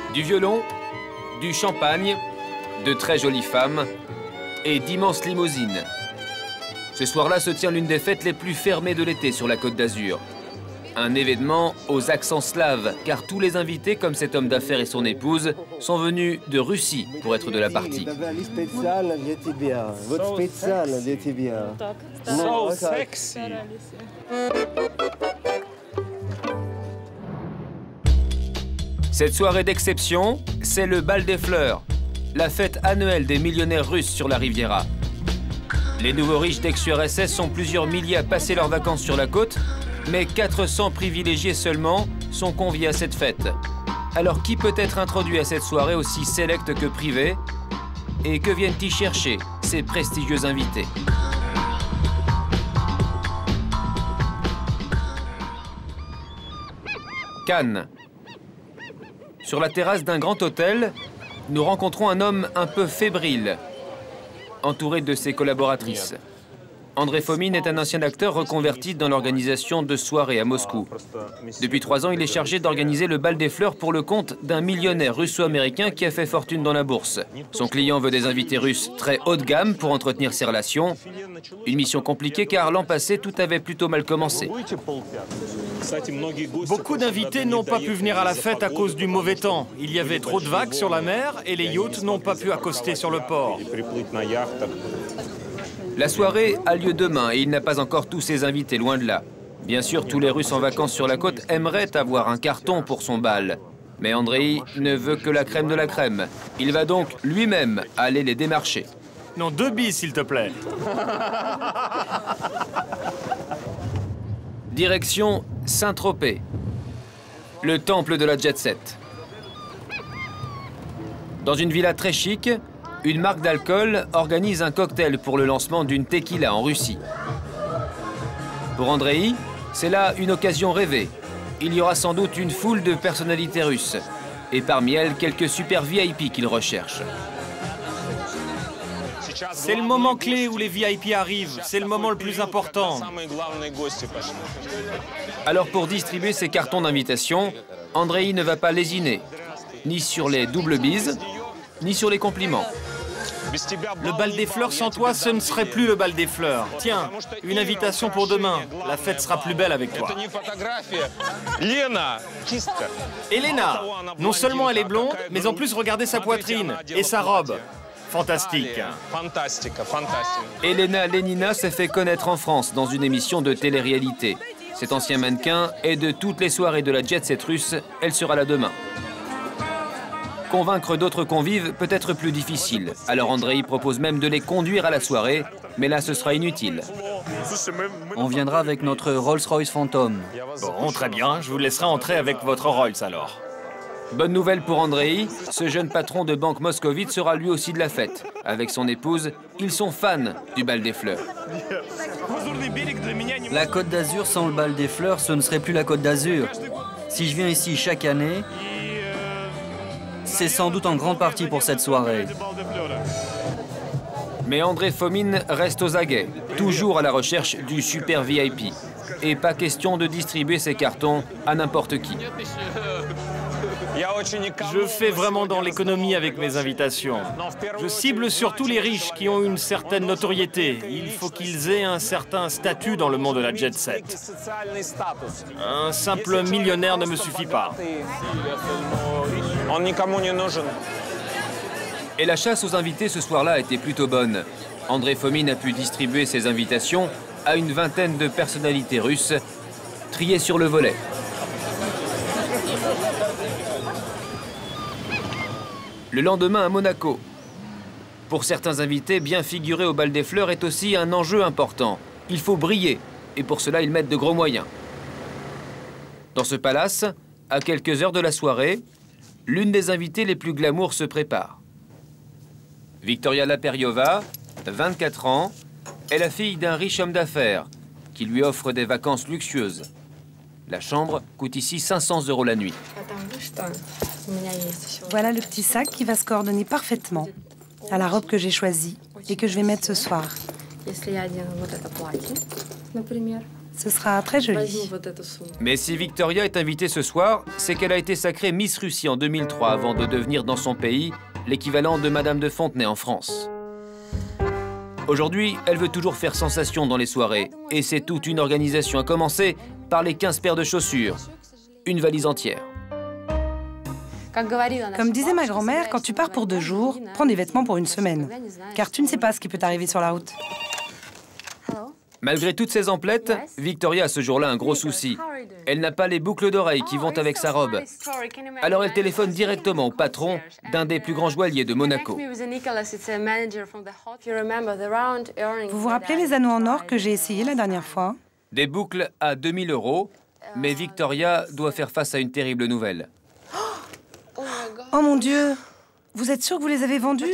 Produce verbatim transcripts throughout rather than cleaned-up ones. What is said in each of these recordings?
Du violon, du champagne, de très jolies femmes et d'immenses limousines. Ce soir-là se tient l'une des fêtes les plus fermées de l'été sur la Côte d'Azur. Un événement aux accents slaves, car tous les invités, comme cet homme d'affaires et son épouse, sont venus de Russie pour être de la partie. So sexy. Cette soirée d'exception, c'est le bal des fleurs, la fête annuelle des millionnaires russes sur la Riviera. Les nouveaux riches d'ex-U R S S sont plusieurs milliers à passer leurs vacances sur la côte, mais quatre cents privilégiés seulement sont conviés à cette fête. Alors qui peut être introduit à cette soirée aussi sélecte que privée? Et que viennent y chercher ces prestigieux invités? Cannes. Sur la terrasse d'un grand hôtel, nous rencontrons un homme un peu fébrile, entouré de ses collaboratrices. André Fomin est un ancien acteur reconverti dans l'organisation de soirées à Moscou. Depuis trois ans, il est chargé d'organiser le bal des fleurs pour le compte d'un millionnaire russo-américain qui a fait fortune dans la bourse. Son client veut des invités russes très haut de gamme pour entretenir ses relations. Une mission compliquée car l'an passé, tout avait plutôt mal commencé. Beaucoup d'invités n'ont pas pu venir à la fête à cause du mauvais temps. Il y avait trop de vagues sur la mer et les yachts n'ont pas pu accoster sur le port. La soirée a lieu demain et il n'a pas encore tous ses invités, loin de là. Bien sûr, tous les Russes en vacances sur la côte aimeraient avoir un carton pour son bal. Mais Andrei ne veut que la crème de la crème. Il va donc lui-même aller les démarcher. Non, deux bis, s'il te plaît. Direction Saint-Tropez, le temple de la jet-set. Dans une villa très chic, une marque d'alcool organise un cocktail pour le lancement d'une tequila en Russie. Pour Andrei, c'est là une occasion rêvée. Il y aura sans doute une foule de personnalités russes, et parmi elles, quelques super V I P qu'il recherche. C'est le moment clé où les V I P arrivent. C'est le moment le plus important. Alors pour distribuer ses cartons d'invitation, Andrei ne va pas lésiner, ni sur les doubles bises, ni sur les compliments. Le bal des fleurs sans toi, ce ne serait plus le bal des fleurs. Tiens, une invitation pour demain. La fête sera plus belle avec toi. Elena, non seulement elle est blonde, mais en plus regardez sa poitrine et sa robe. Fantastique. Elena Lenina s'est fait connaître en France dans une émission de télé-réalité. Cet ancien mannequin est de toutes les soirées de la jet-set russe. Elle sera là demain. Convaincre d'autres convives peut être plus difficile. Alors Andrei propose même de les conduire à la soirée, mais là ce sera inutile. On viendra avec notre Rolls-Royce Phantom. Bon, très bien, je vous laisserai entrer avec votre Rolls alors. Bonne nouvelle pour Andrei, ce jeune patron de banque moscovite sera lui aussi de la fête. Avec son épouse, ils sont fans du bal des fleurs. La Côte d'Azur sans le bal des fleurs, ce ne serait plus la Côte d'Azur. Si je viens ici chaque année, c'est sans doute en grande partie pour cette soirée. Mais André Fomin reste aux aguets, toujours à la recherche du super V I P. Et pas question de distribuer ses cartons à n'importe qui. Je fais vraiment dans l'économie avec mes invitations. Je cible surtout les riches qui ont une certaine notoriété. Il faut qu'ils aient un certain statut dans le monde de la jet-set. Un simple millionnaire ne me suffit pas. Et la chasse aux invités ce soir-là a été plutôt bonne. André Fomin a pu distribuer ses invitations à une vingtaine de personnalités russes, triées sur le volet. Le lendemain à Monaco. Pour certains invités, bien figurer au bal des fleurs est aussi un enjeu important. Il faut briller, et pour cela, ils mettent de gros moyens. Dans ce palace, à quelques heures de la soirée, l'une des invitées les plus glamour se prépare. Victoria Laperiova, vingt-quatre ans, est la fille d'un riche homme d'affaires qui lui offre des vacances luxueuses. La chambre coûte ici cinq cents euros la nuit. Voilà le petit sac qui va se coordonner parfaitement à la robe que j'ai choisie et que je vais mettre ce soir. Ce sera très joli. Mais si Victoria est invitée ce soir, c'est qu'elle a été sacrée Miss Russie en deux mille trois avant de devenir dans son pays l'équivalent de Madame de Fontenay en France. Aujourd'hui, elle veut toujours faire sensation dans les soirées. Et c'est toute une organisation, à commencer par les quinze paires de chaussures. Une valise entière. Comme disait ma grand-mère, quand tu pars pour deux jours, prends des vêtements pour une semaine. Car tu ne sais pas ce qui peut t'arriver sur la route. Malgré toutes ces emplettes, Victoria a ce jour-là un gros souci. Elle n'a pas les boucles d'oreilles qui vont avec sa robe. Alors elle téléphone directement au patron d'un des plus grands joailliers de Monaco. Vous vous rappelez les anneaux en or que j'ai essayés la dernière fois? Des boucles à deux mille euros, mais Victoria doit faire face à une terrible nouvelle. Oh mon Dieu! Vous êtes sûr que vous les avez vendus?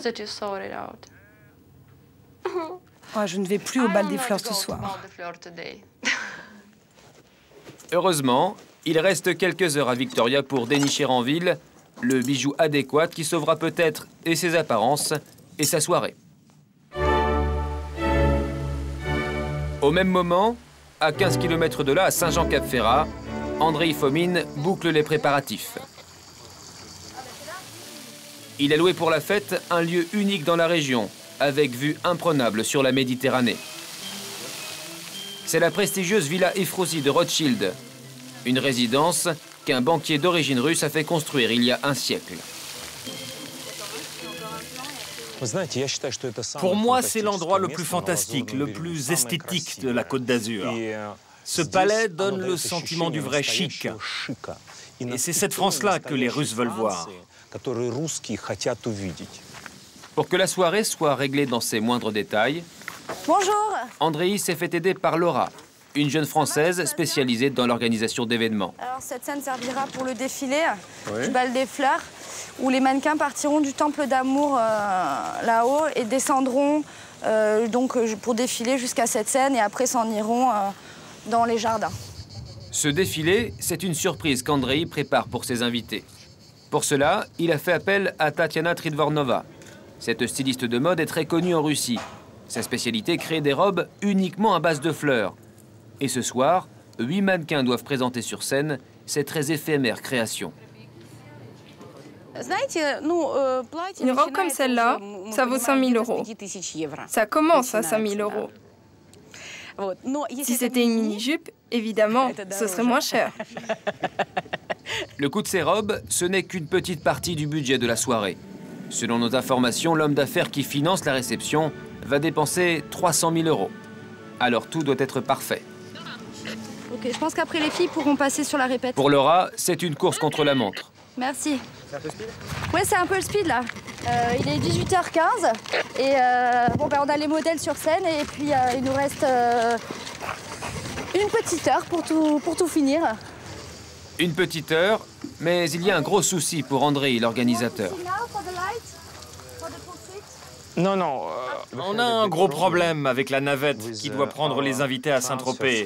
Oh, je ne vais plus au bal des fleurs ce soir. Heureusement, il reste quelques heures à Victoria pour dénicher en ville le bijou adéquat qui sauvera peut-être et ses apparences et sa soirée. Au même moment, à quinze kilomètres de là, à Saint-Jean-Cap-Ferrat, Andrei Fomin boucle les préparatifs. Il a loué pour la fête un lieu unique dans la région, avec vue imprenable sur la Méditerranée. C'est la prestigieuse Villa Efrosi de Rothschild, une résidence qu'un banquier d'origine russe a fait construire il y a un siècle. Pour moi, c'est l'endroit le plus fantastique, le plus esthétique de la Côte d'Azur. Ce palais donne le sentiment du vrai chic. Et c'est cette France-là que les Russes veulent voir. Pour que la soirée soit réglée dans ses moindres détails, bonjour. Andrei s'est fait aider par Laura, une jeune Française spécialisée dans l'organisation d'événements. Alors cette scène servira pour le défilé oui. du bal des fleurs, où les mannequins partiront du temple d'amour euh, là-haut et descendront euh, donc, pour défiler jusqu'à cette scène et après s'en iront euh, dans les jardins. Ce défilé, c'est une surprise qu'Andrei prépare pour ses invités. Pour cela, il a fait appel à Tatiana Tridvornova. Cette styliste de mode est très connue en Russie. Sa spécialité, créer des robes uniquement à base de fleurs. Et ce soir, huit mannequins doivent présenter sur scène cette très éphémère création. Une robe comme celle-là, ça vaut cinq mille euros. Ça commence à cinq mille euros. Si c'était une mini-jupe, évidemment, ce serait moins cher. Le coût de ces robes, ce n'est qu'une petite partie du budget de la soirée. Selon nos informations, l'homme d'affaires qui finance la réception va dépenser trois cent mille euros. Alors tout doit être parfait. Ok, je pense qu'après les filles pourront passer sur la répète. Pour Laura, c'est une course contre la montre. Merci. C'est un peu speed ? Ouais, c'est un peu le speed là. Euh, il est dix-huit heures quinze et euh, bon, ben, on a les modèles sur scène et puis euh, il nous reste euh, une petite heure pour tout, pour tout finir. Une petite heure, mais il y a un gros souci pour Andrei, l'organisateur. Non, non, euh, on a un gros problème avec la navette qui doit prendre les invités à Saint-Tropez.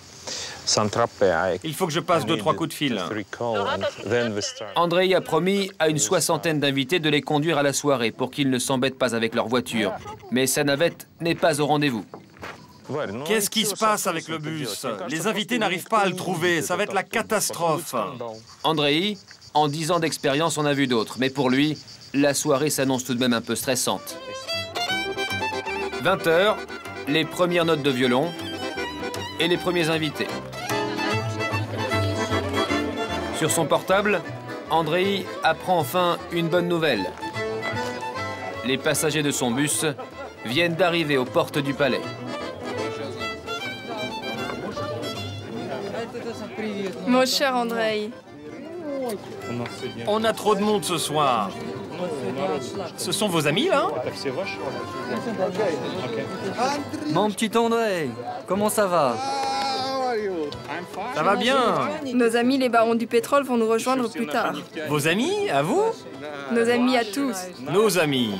Il faut que je passe deux, trois coups de fil. Andrei a promis à une soixantaine d'invités de les conduire à la soirée pour qu'ils ne s'embêtent pas avec leur voiture. Mais sa navette n'est pas au rendez-vous. Qu'est-ce qui se passe avec le bus? Les invités n'arrivent pas à le trouver, ça va être la catastrophe. Andrei, en dix ans d'expérience, on a vu d'autres. Mais pour lui, la soirée s'annonce tout de même un peu stressante. vingt heures, les premières notes de violon et les premiers invités. Sur son portable, Andrei apprend enfin une bonne nouvelle. Les passagers de son bus viennent d'arriver aux portes du palais. Mon cher Andrei. On a trop de monde ce soir. Ce sont vos amis, là? Mon petit Andrei, comment ça va? Ça va bien. Nos amis les barons du pétrole vont nous rejoindre plus tard. Vos amis, à vous? Nos amis à tous. Nos amis.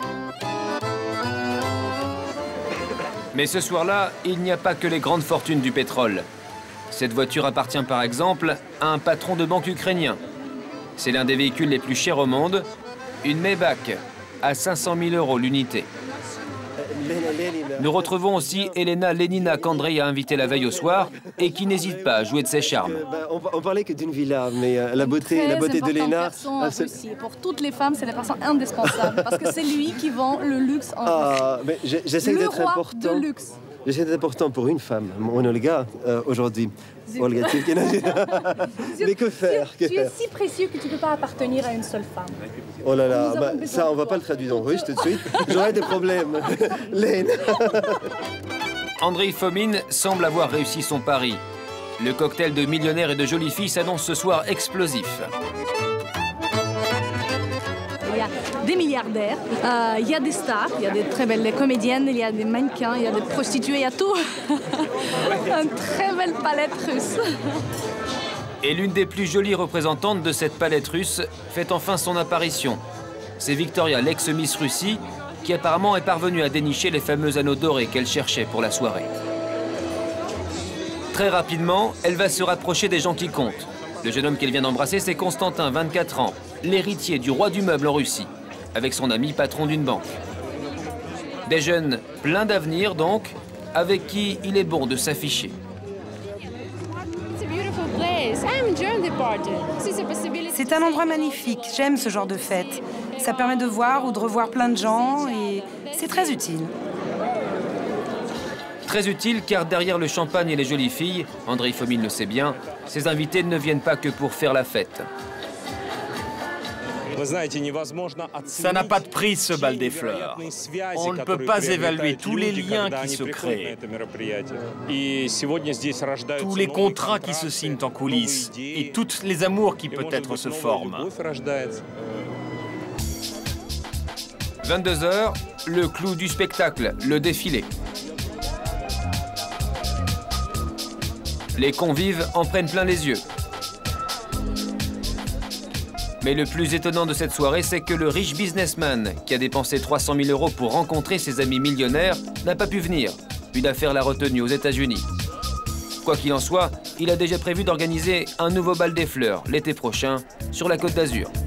Mais ce soir-là, il n'y a pas que les grandes fortunes du pétrole. Cette voiture appartient par exemple à un patron de banque ukrainien. C'est l'un des véhicules les plus chers au monde, une Maybach à cinq cent mille euros l'unité. Nous retrouvons aussi Elena Lenina qu'Andrei a invitée la veille au soir et qui n'hésite pas à jouer de ses charmes. On parlait que d'une villa, mais la beauté, la beauté de Lena... Pour toutes les femmes, c'est la personne indispensable parce que c'est lui qui vend le luxe en ah, mais j'essaie d'être important. Le roi de luxe. J'essaie d'être important pour une femme, mon Olga, euh, aujourd'hui. Olga, tu... mais que faire, que Tu es si précieux que tu ne peux pas appartenir à une seule femme. Oh là là, bah, ça, on va pas le traduire en russe tout de suite. J'aurais des problèmes. Lena. Andrei Fomin semble avoir réussi son pari. Le cocktail de millionnaires et de jolies filles s'annonce ce soir explosif. Il y a des milliardaires, euh, il y a des stars, il y a des très belles comédiennes, il y a des mannequins, il y a des prostituées, il y a tout. Une très belle palette russe. Et l'une des plus jolies représentantes de cette palette russe fait enfin son apparition. C'est Victoria, l'ex-Miss Russie, qui apparemment est parvenue à dénicher les fameux anneaux dorés qu'elle cherchait pour la soirée. Très rapidement, elle va se rapprocher des gens qui comptent. Le jeune homme qu'elle vient d'embrasser, c'est Constantin, vingt-quatre ans, l'héritier du roi du meuble en Russie, avec son ami patron d'une banque. Des jeunes pleins d'avenir donc, avec qui il est bon de s'afficher. C'est un endroit magnifique, j'aime ce genre de fête. Ça permet de voir ou de revoir plein de gens et c'est très utile. Très utile car derrière le champagne et les jolies filles, Andrei Fomin le sait bien, ses invités ne viennent pas que pour faire la fête. Ça n'a pas de prix, ce bal des fleurs. On ne peut pas évaluer tous les liens qui se créent, tous les contrats qui se signent en coulisses et toutes les amours qui peut-être se forment. vingt-deux heures, le clou du spectacle, le défilé. Les convives en prennent plein les yeux. Mais le plus étonnant de cette soirée, c'est que le riche businessman, qui a dépensé trois cent mille euros pour rencontrer ses amis millionnaires, n'a pas pu venir. Une affaire l'a retenu aux États-Unis. Quoi qu'il en soit, il a déjà prévu d'organiser un nouveau bal des fleurs l'été prochain sur la Côte d'Azur.